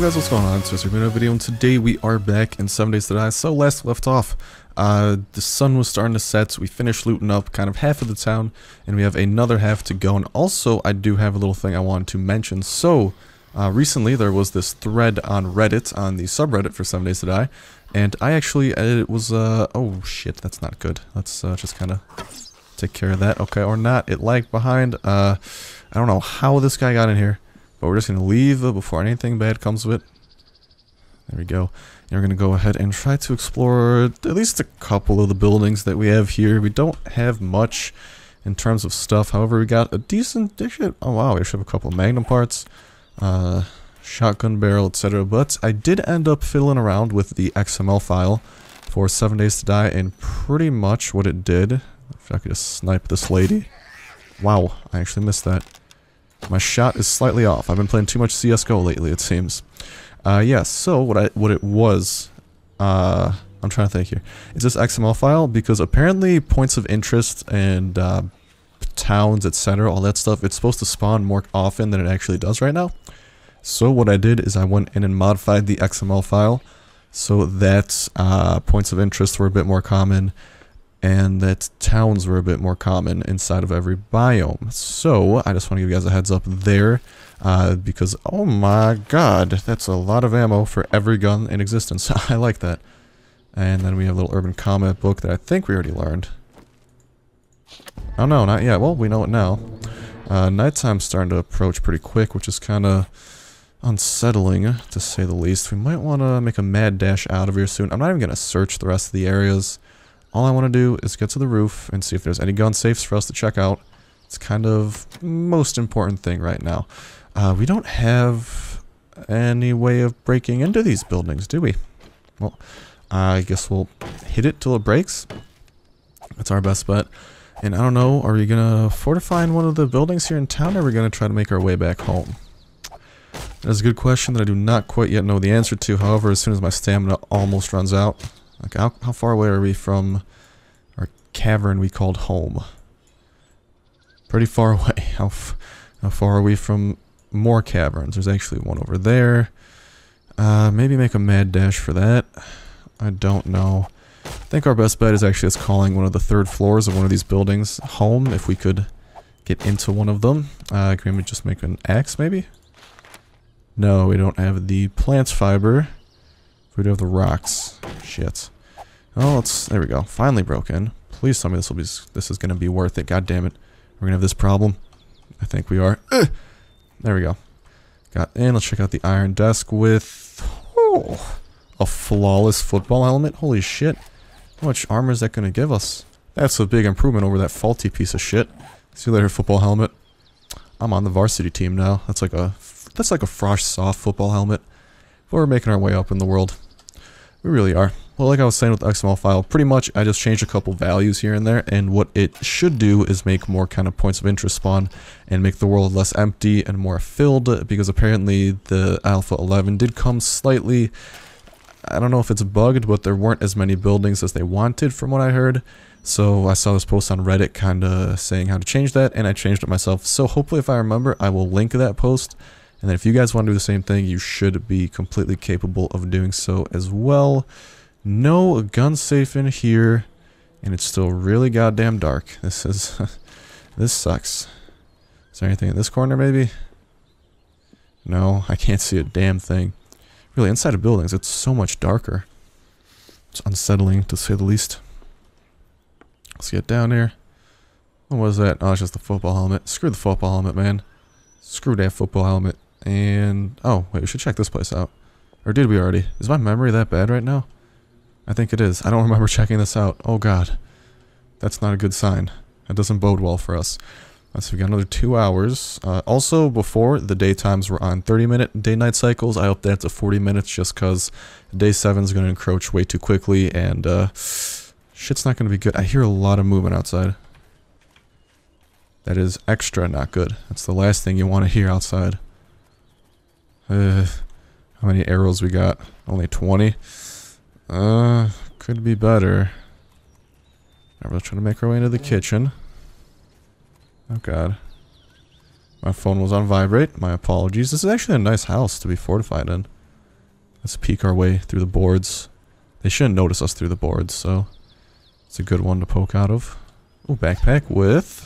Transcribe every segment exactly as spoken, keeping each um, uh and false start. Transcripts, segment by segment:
guys, what's going on? It's just a video, and today we are back in seven days to die. So last left off, uh, the sun was starting to set, so we finished looting up kind of half of the town, and we have another half to go. And also, I do have a little thing I wanted to mention. So, uh, recently there was this thread on Reddit, on the subreddit for seven days to die, and I actually, it was, uh, oh shit, that's not good. Let's uh, just kind of take care of that, okay, or not. It lagged behind. uh, I don't know how this guy got in here. But we're just going to leave uh, before anything bad comes of it. There we go. And we're going to go ahead and try to explore at least a couple of the buildings that we have here. We don't have much in terms of stuff. However, we got a decent... Oh wow, we actually have a couple of magnum parts. Uh, shotgun barrel, et cetera. But I did end up fiddling around with the X M L file for seven days to die. And pretty much what it did... If I could just snipe this lady. Wow, I actually missed that. My shot is slightly off. I've been playing too much C S G O lately, it seems. Uh, yes, yeah, so what I what it was, uh, I'm trying to think here. Is this X M L file? Because apparently points of interest and uh, towns, et cetera, all that stuff, it's supposed to spawn more often than it actually does right now. So what I did is I went in and modified the X M L file so that uh, points of interest were a bit more common, and that towns were a bit more common inside of every biome. So, I just want to give you guys a heads up there, uh, because, oh my god, that's a lot of ammo for every gun in existence. I like that. And then we have a little urban comment book that I think we already learned. Oh no, not yet. Well, we know it now. Uh, nighttime's starting to approach pretty quick, which is kind of unsettling, to say the least. We might want to make a mad dash out of here soon. I'm not even going to search the rest of the areas. All I want to do is get to the roof and see if there's any gun safes for us to check out. It's kind of most important thing right now. Uh, we don't have any way of breaking into these buildings, do we? Well, I guess we'll hit it till it breaks. That's our best bet. And I don't know, are we going to fortify in one of the buildings here in town, or are we going to try to make our way back home? That's a good question that I do not quite yet know the answer to. However, as soon as my stamina almost runs out... Like, how, how far away are we from our cavern we called home? Pretty far away. How, f how far are we from more caverns? There's actually one over there. Uh, maybe make a mad dash for that. I don't know. I think our best bet is actually just calling one of the third floors of one of these buildings home, if we could get into one of them. Uh, can we just make an axe, maybe? No, we don't have the plant fiber. We do have the rocks. Shit. Oh, let's... There we go. Finally broke in. Please tell me this will be... This is going to be worth it. God damn it. We're going to have this problem. I think we are. Ugh. There we go. Got in. Let's check out the iron desk with... Oh, a flawless football helmet. Holy shit. How much armor is that going to give us? That's a big improvement over that faulty piece of shit. See you later, football helmet. I'm on the varsity team now. That's like a... That's like a Frosh soft football helmet. We're making our way up in the world. We really are. Well, like I was saying with the X M L file, pretty much I just changed a couple values here and there, and what it should do is make more kind of points of interest spawn and make the world less empty and more filled, because apparently the Alpha eleven did come slightly... I don't know if it's bugged, but there weren't as many buildings as they wanted from what I heard. So I saw this post on Reddit kind of saying how to change that, and I changed it myself. So hopefully if I remember, I will link that post. And then if you guys want to do the same thing, you should be completely capable of doing so as well. No gun safe in here, and it's still really goddamn dark. This is... this sucks. Is there anything in this corner, maybe? No, I can't see a damn thing. Really, inside of buildings, it's so much darker. It's unsettling, to say the least. Let's get down here. What was that? Oh, it's just the football helmet. Screw the football helmet, man. Screw that football helmet. And, oh, wait, we should check this place out. Or did we already? Is my memory that bad right now? I think it is. I don't remember checking this out. Oh, God. That's not a good sign. That doesn't bode well for us. Let's see, we got another two hours. Uh, also, before, the daytimes were on thirty minute day-night cycles. I upped that to forty minutes just because day seven is going to encroach way too quickly, and, uh, shit's not going to be good. I hear a lot of movement outside. That is extra not good. That's the last thing you want to hear outside. Uh, how many arrows we got? Only twenty? Uh, could be better. Alright, we're trying to make our way into the kitchen. Oh god. My phone was on vibrate. My apologies. This is actually a nice house to be fortified in. Let's peek our way through the boards. They shouldn't notice us through the boards, so it's a good one to poke out of. Oh, backpack with...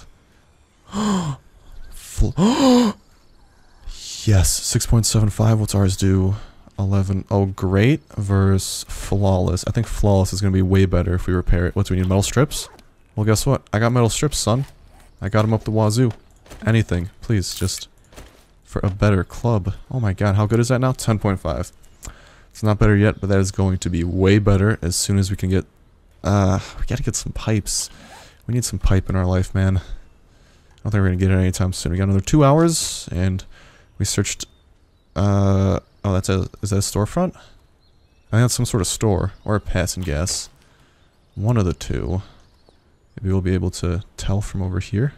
Yes, six point seven five. What's ours do? eleven. Oh, great versus flawless. I think flawless is going to be way better if we repair it. What do we need? Metal strips? Well, guess what? I got metal strips, son. I got them up the wazoo. Anything, please, just for a better club. Oh my god, how good is that now? ten point five. It's not better yet, but that is going to be way better as soon as we can get... Uh, we gotta get some pipes. We need some pipe in our life, man. I don't think we're gonna get it anytime soon. We got another two hours, and we searched... Uh... Oh, that's a... Is that a storefront? I think that's some sort of store. Or a passing gas. One of the two. Maybe we'll be able to tell from over here.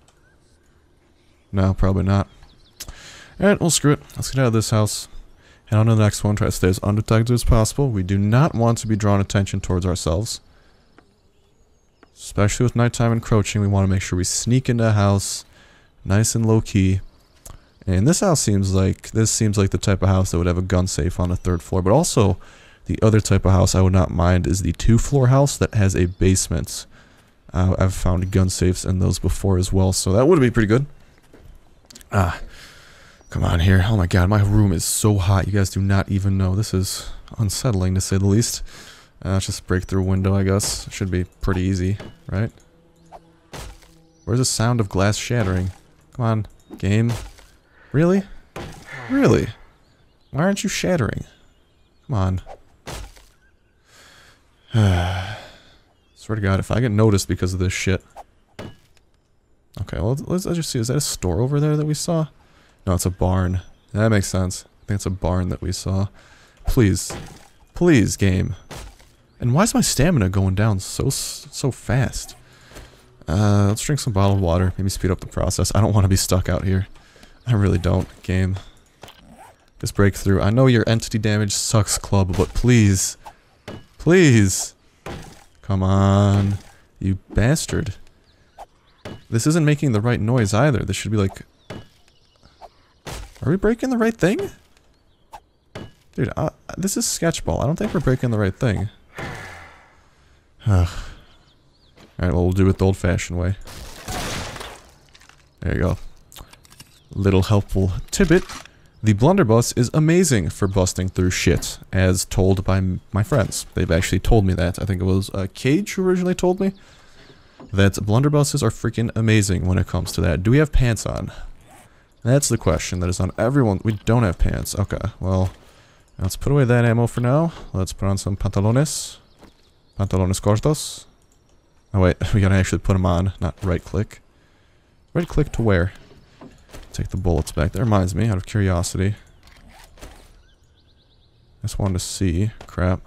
No, probably not. Alright, well, screw it. Let's get out of this house. Head on to the next one. Try to stay as undetected as possible. We do not want to be drawing attention towards ourselves. Especially with nighttime encroaching, we want to make sure we sneak into a house nice and low-key. And this house seems like, this seems like the type of house that would have a gun safe on the third floor. But also, the other type of house I would not mind is the two-floor house that has a basement. Uh, I've found gun safes in those before as well, so that would be pretty good. Ah, come on here. Oh my god, my room is so hot. You guys do not even know. This is unsettling, to say the least. Uh, let's just break through a window, I guess. Should be pretty easy, right? Where's the sound of glass shattering? Come on, game. Really? Really? Why aren't you shattering? Come on. Swear to god, if I get noticed because of this shit. Okay, well, let's, let's just see. Is that a store over there that we saw? No, it's a barn. That makes sense. I think it's a barn that we saw. Please. Please, game. And why is my stamina going down so so fast? Uh, let's drink some bottled water. Maybe speed up the process. I don't want to be stuck out here. I really don't, game. Just break through. I know your entity damage sucks, club, but please. Please. Come on. You bastard. This isn't making the right noise either. This should be like... Are we breaking the right thing? Dude, uh, this is Sketchball. I don't think we're breaking the right thing. Ugh. Alright, well, we'll do it the old-fashioned way. There you go. Little helpful tidbit. The blunderbuss is amazing for busting through shit, as told by m my friends. They've actually told me that. I think it was uh, Cage who originally told me that blunderbusses are freaking amazing when it comes to that. Do we have pants on? That's the question that is on everyone. We don't have pants. Okay, well, let's put away that ammo for now. Let's put on some pantalones. Pantalones cortos. Oh wait, we gotta actually put them on, not right-click. Right-click to where? Take the bullets back. That reminds me, out of curiosity. I just wanted to see, crap,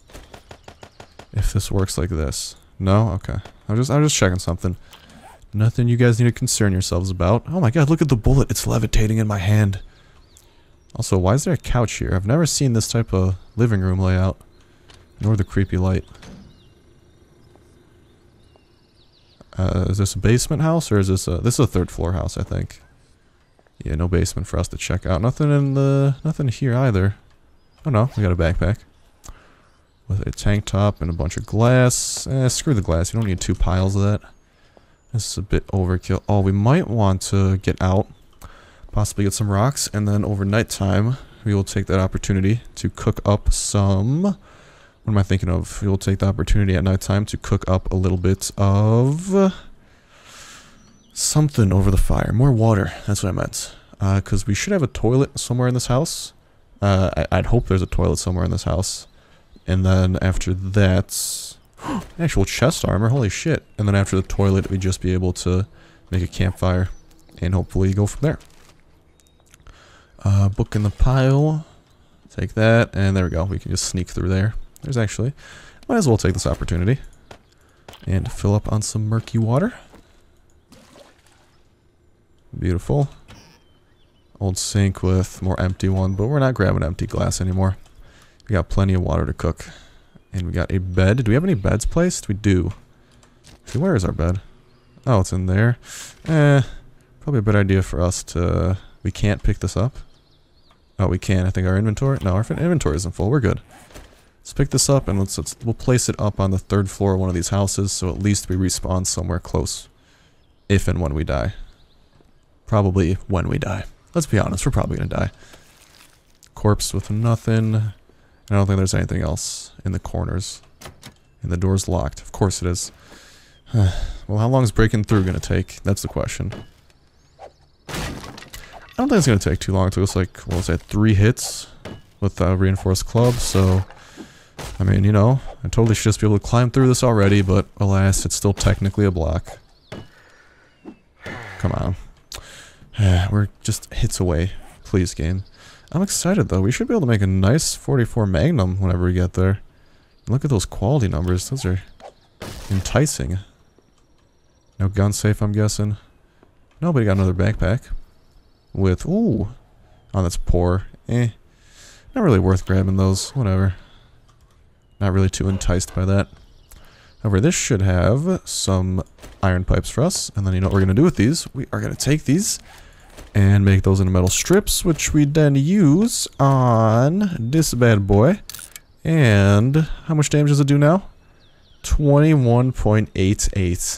if this works like this. No? Okay. I'm just, I'm just checking something. Nothing you guys need to concern yourselves about. Oh my god, look at the bullet. It's levitating in my hand. Also, why is there a couch here? I've never seen this type of living room layout. Nor the creepy light. Uh, is this a basement house, or is this a... This is a third floor house, I think. Yeah, no basement for us to check out. Nothing in the... Nothing here either. Oh no, we got a backpack. With a tank top and a bunch of glass. Eh, screw the glass. You don't need two piles of that. This is a bit overkill. Oh, we might want to get out. Possibly get some rocks. And then over nighttime, we will take that opportunity to cook up some... What am I thinking of? We will take the opportunity at nighttime to cook up a little bit of... something over the fire. More water. That's what I meant. Because uh, we should have a toilet somewhere in this house. Uh, I I'd hope there's a toilet somewhere in this house. And then after that... actual chest armor. Holy shit. And then after the toilet, we'd just be able to make a campfire. And hopefully go from there. Uh, book in the pile. Take that. And there we go. We can just sneak through there. There's actually... Might as well take this opportunity. And fill up on some murky water. Beautiful. Old sink with more empty one, but we're not grabbing empty glass anymore. We got plenty of water to cook. And we got a bed. Do we have any beds placed? We do. See, where is our bed? Oh, it's in there. Eh, probably a better idea for us to... We can't pick this up. Oh, we can. I think our inventory... No, our inventory isn't full. We're good. Let's pick this up and let's, let's we'll place it up on the third floor of one of these houses, so at least we respawn somewhere close. If and when we die. Probably when we die. Let's be honest, we're probably gonna die. Corpse with nothing. I don't think there's anything else in the corners. And the door's locked. Of course it is. Well, how long is breaking through gonna take? That's the question. I don't think it's gonna take too long. It took us like, what was that, three hits with a reinforced club, so... I mean, you know, I totally should just be able to climb through this already, but alas, it's still technically a block. Come on. We're just hits away. Please, game. I'm excited, though. We should be able to make a nice forty-four Magnum whenever we get there. Look at those quality numbers. Those are enticing. No gun safe, I'm guessing. Nobody got another backpack. With, ooh. Oh, that's poor. Eh. Not really worth grabbing those. Whatever. Not really too enticed by that. However, this should have some iron pipes for us. And then you know what we're going to do with these? We are going to take these and make those into metal strips, which we then use on this bad boy. And how much damage does it do now? twenty-one point eight eight.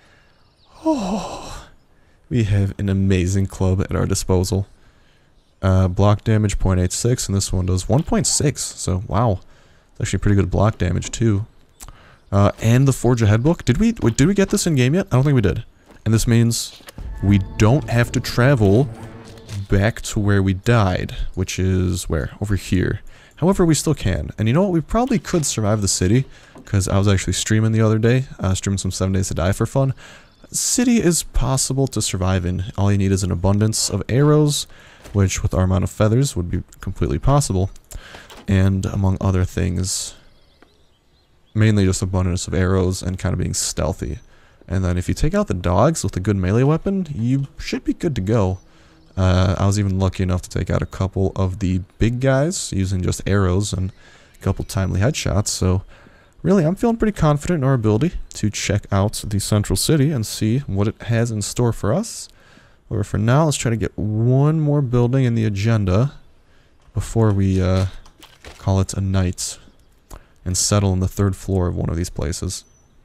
Oh, we have an amazing club at our disposal. Uh, block damage zero point eight six, and this one does one point six. So, wow. It's actually pretty good block damage, too. Uh, and the Forge Ahead book. Did we, wait, did we get this in game yet? I don't think we did. And this means we don't have to travel back to where we died, which is where? Over here. However, we still can. And you know what? We probably could survive the city, because I was actually streaming the other day, uh, streaming some seven days to die for fun. City is possible to survive in. All you need is an abundance of arrows, which with our amount of feathers would be completely possible. And among other things, mainly just abundance of arrows and kind of being stealthy. And then if you take out the dogs with a good melee weapon, you should be good to go. Uh, I was even lucky enough to take out a couple of the big guys using just arrows and a couple timely headshots. So really, I'm feeling pretty confident in our ability to check out the central city and see what it has in store for us. However, for now, let's try to get one more building in the agenda before we uh, call it a night and settle on the third floor of one of these places.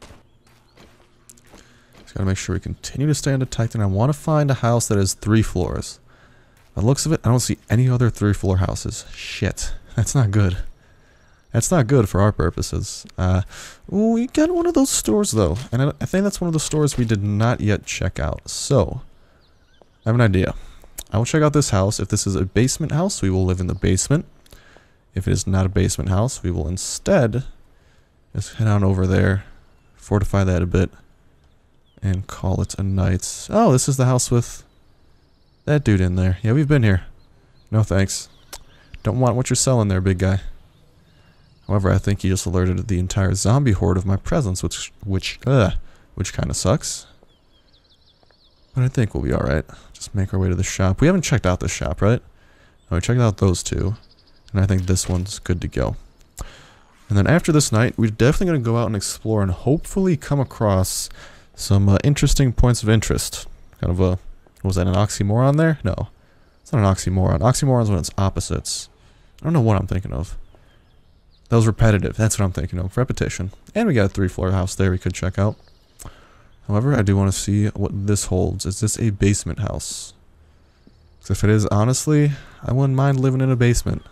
Just gotta make sure we continue to stay under Titan. I want to find a house that has three floors. By the looks of it, I don't see any other three-floor houses. Shit, that's not good. That's not good for our purposes. Uh, we got one of those stores, though. And I, I think that's one of the stores we did not yet check out. So, I have an idea. I will check out this house. If this is a basement house, we will live in the basement. If it is not a basement house, we will instead just head on over there, fortify that a bit, and call it a night. Oh, this is the house with that dude in there. Yeah, we've been here. No thanks. Don't want what you're selling there, big guy. However, I think he just alerted the entire zombie horde of my presence, which, which, uh, which kind of sucks. But I think we'll be alright. Just make our way to the shop. We haven't checked out this shop, right? No, we checked out those two. And I think this one's good to go. And then after this night, we're definitely going to go out and explore and hopefully come across some uh, interesting points of interest. Kind of a, was that an oxymoron there? No. It's not an oxymoron. Oxymoron is when it's opposites. I don't know what I'm thinking of. That was repetitive. That's what I'm thinking of. Repetition. And we got a three-floor house there we could check out. However, I do want to see what this holds. Is this a basement house? Because if it is, honestly, I wouldn't mind living in a basement.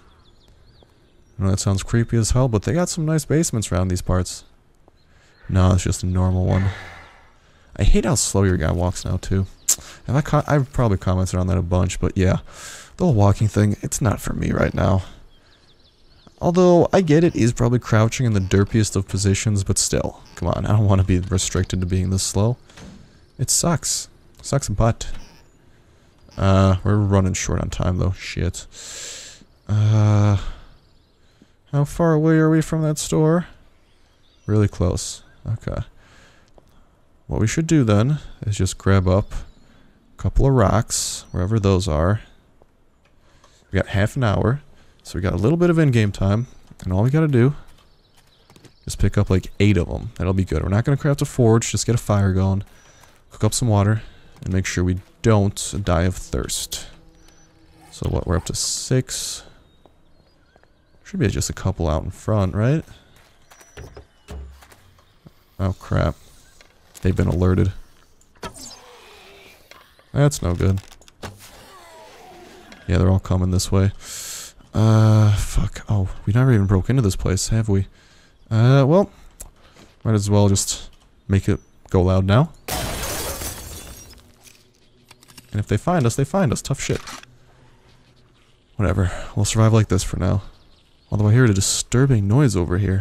I know that sounds creepy as hell, but they got some nice basements around these parts. No, it's just a normal one. I hate how slow your guy walks now, too. And I co I've probably commented on that a bunch, but yeah. The whole walking thing, it's not for me right now. Although, I get it, he's probably crouching in the derpiest of positions, but still. Come on, I don't want to be restricted to being this slow. It sucks. Sucks butt. Uh, we're running short on time, though. Shit. Uh... How far away are we from that store? Really close. Okay. What we should do then is just grab up a couple of rocks, wherever those are. We got half an hour, so we got a little bit of in-game time, and all we gotta do is pick up like eight of them. That'll be good. We're not gonna craft a forge, just get a fire going, cook up some water, and make sure we don't die of thirst. So what, we're up to six. Should be just a couple out in front, right? Oh crap. They've been alerted. That's no good. Yeah, they're all coming this way. Uh, fuck. Oh, we never even broke into this place, have we? Uh, well, might as well just make it go loud now. And if they find us, they find us. Tough shit. Whatever. We'll survive like this for now. Although I hear a disturbing noise over here.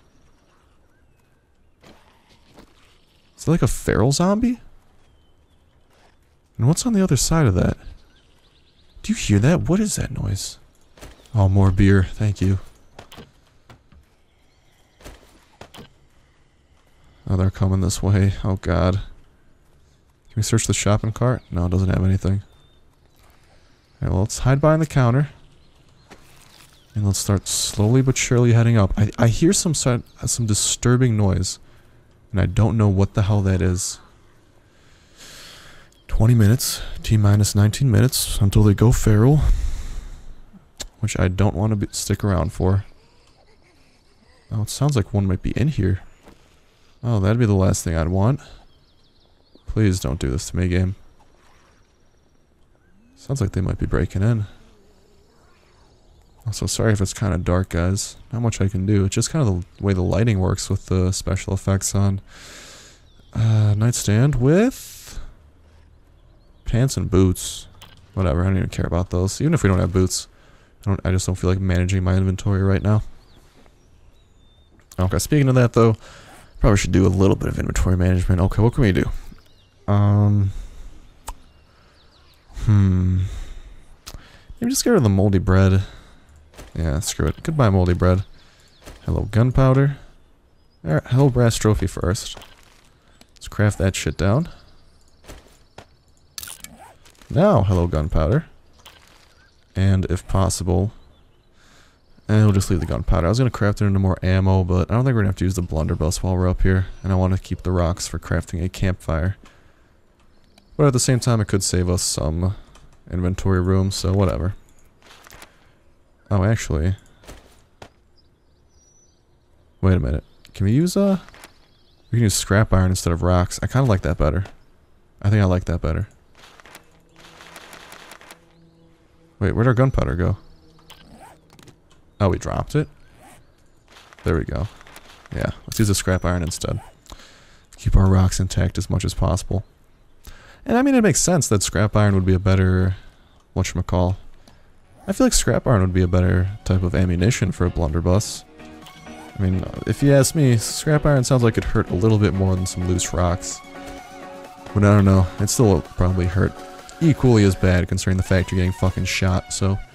Is it like a feral zombie? And what's on the other side of that? Do you hear that? What is that noise? Oh, more beer. Thank you. Oh, they're coming this way. Oh, God. Can we search the shopping cart? No, it doesn't have anything. Alright, well, let's hide behind the counter. And let's start slowly but surely heading up. I, I hear some, some disturbing noise. And I don't know what the hell that is. twenty minutes. T minus nineteen minutes until they go feral. Which I don't want to be, stick around for. Oh, it sounds like one might be in here. Oh, that'd be the last thing I'd want. Please don't do this to me, game. Sounds like they might be breaking in. Also, sorry if it's kind of dark, guys. Not much I can do. It's just kind of the way the lighting works with the special effects on. Uh, nightstand with pants and boots. Whatever, I don't even care about those. Even if we don't have boots, I don't. I just don't feel like managing my inventory right now. Okay, speaking of that though, probably should do a little bit of inventory management. Okay, what can we do? Um. Hmm. Maybe just get rid of the moldy bread. Yeah, screw it. Goodbye, moldy bread. Hello, gunpowder. Alright, hello, brass trophy first. Let's craft that shit down. Now, hello, gunpowder. And if possible, and we'll just leave the gunpowder. I was going to craft it into more ammo, but I don't think we're going to have to use the blunderbuss while we're up here. And I want to keep the rocks for crafting a campfire. But at the same time, it could save us some inventory room, so whatever. Oh, actually. Wait a minute. Can we use, uh... we can use scrap iron instead of rocks. I kind of like that better. I think I like that better. Wait, where'd our gunpowder go? Oh, we dropped it? There we go. Yeah, let's use the scrap iron instead. Keep our rocks intact as much as possible. And I mean, it makes sense that scrap iron would be a better... whatchamacall. I feel like scrap iron would be a better type of ammunition for a blunderbuss. I mean, if you ask me, scrap iron sounds like it hurt a little bit more than some loose rocks. But I don't know, it still probably hurt equally as bad considering the fact you're getting fucking shot, so...